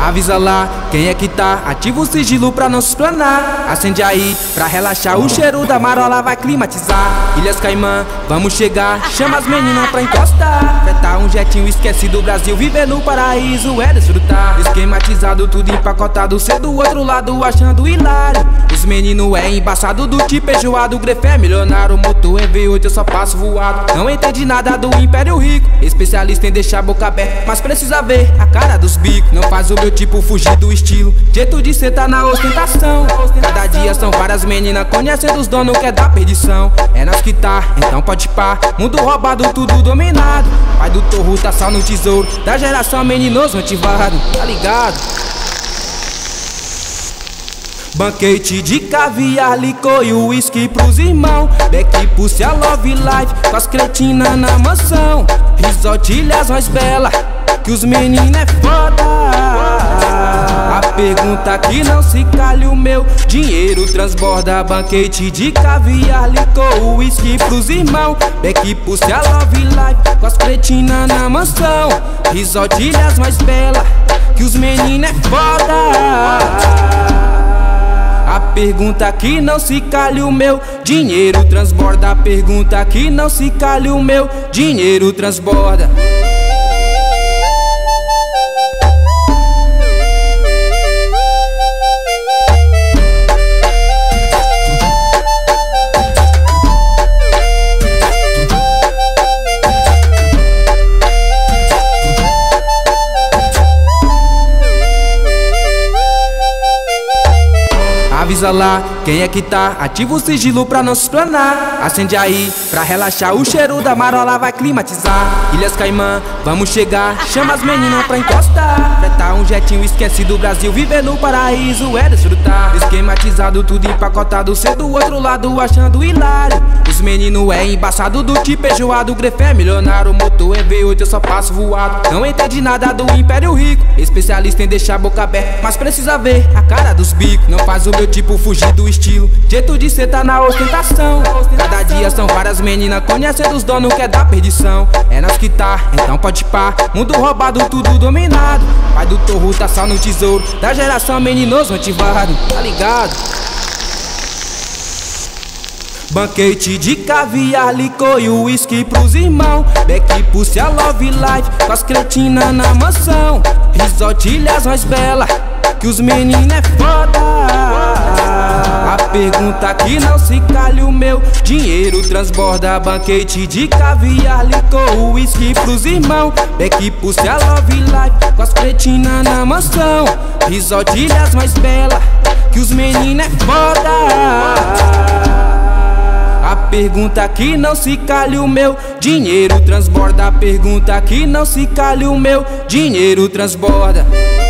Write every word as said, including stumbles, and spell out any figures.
Avisa lá quem é que tá, ativa o sigilo pra não se explanar. Acende aí pra relaxar, o cheiro da marola vai climatizar. Ilhas Caimã, vamos chegar, chama as meninas pra encostar. Fretar um jetinho esquecido, Brasil, viver no paraíso é desfrutar. Esquematizado, tudo empacotado, cê do outro lado achando hilário. Os meninos é embaçado, do tipo enjoado, grefé é milionário. Motor é V oito, eu só passo voado. Não entendi nada do Império Rico, especialista em deixar a boca aberta, mas precisa ver a cara dos bicos. Não faz o meu tipo fugir do estilo, jeito de cê tá na ostentação. Cada dia são várias meninas conhecendo os donos que é da perdição. É nós que tá, então pode pá, mundo roubado, tudo dominado. Pai do torro tá sal no tesouro, da geração meninoso motivado, tá ligado? Banquete de caviar, licor e uísque pros irmãos. Beck, Pussy, a Love Life, com as cretinas na mansão. Risotilhas mais bela, que os meninos é foda. A pergunta que não se calha, o meu dinheiro transborda. Banquete de caviar, licor, uísque pros irmãos. Beck, Pussy, a Love Life, com as cretinas na mansão. Risotilhas mais bela, que os meninos é foda. A pergunta que não se calha, o meu dinheiro transborda. A pergunta que não se calha, o meu dinheiro transborda. Avisa lá quem é que tá, ativa o sigilo pra não se explanar. Acende aí pra relaxar, o cheiro da marola vai climatizar. Ilhas Caimã, vamos chegar, chama as meninas pra encostar. Fretar um jetinho esquecido, Brasil, viver no paraíso é desfrutar. Esquematizado, tudo empacotado, cê do outro lado achando hilário. Os meninos é embaçado, do tipo enjoado, grefé é milionário. Motor é V oito, eu só passo voado. Não entendi nada do Império Rico, especialista em deixar a boca aberta, mas precisa ver a cara dos bicos. Não faz o meu tipo fugir do estilo, jeito de cê tá na ostentação. Cada dia são várias meninas conhecendo os donos que é da perdição. É nós que tá, então pode pá, mundo roubado, tudo dominado. Pai do torro tá sal no tesouro, da geração meninoso motivado, tá ligado? Banquete de caviar, licor e uísque pros irmãos. Beck, Pussy, a Love Life, com as cretinas na mansão. Risotilhas mais bela, que os meninos é foda. A pergunta que não se calha, o meu dinheiro transborda. Banquete de caviar, licor, uísque pros irmãos. Beck, Pussy, a Love Life, com as cretinas na mansão. Risotilhas mais bela, que os meninos é foda. A pergunta que não se calha, o meu dinheiro transborda. A pergunta que não se calha, o meu dinheiro transborda.